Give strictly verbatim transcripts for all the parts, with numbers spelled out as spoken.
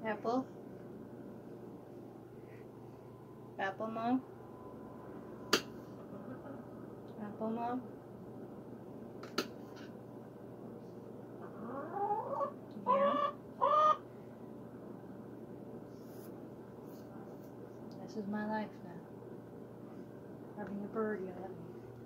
Apple? Apple, Mom? Apple, Mom? Yeah? This is my life now. Having a bird yell at me.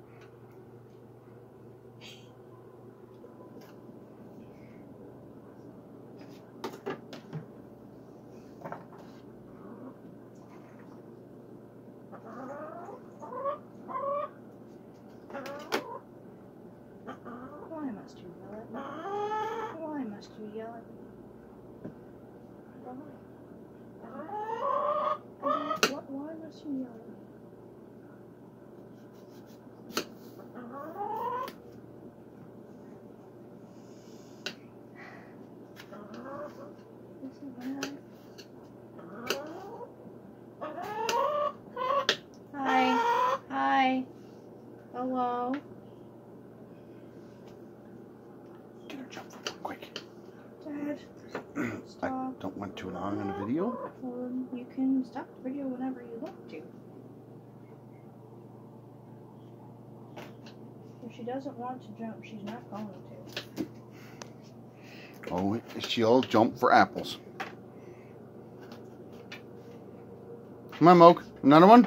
Why must you yell at me? Why must you yell at me? Why? What, why must you yell at me? This is my life. Hi. Hi. Hello. Get her jump for quick. Dad. I Stop. don't want too long on the video. Well, you can stop the video whenever you want to. If she doesn't want to jump, she's not going to. Oh, she'll jump for apples. Come on, Mocha. Another one?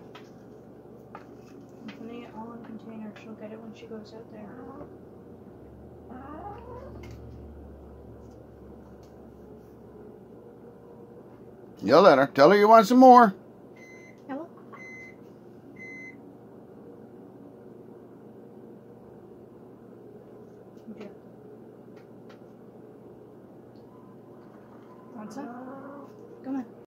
I'm putting it all in a container. She'll get it when she goes out there. Yell at her. Tell her you want some more. Hello? Okay. Want some? Come on.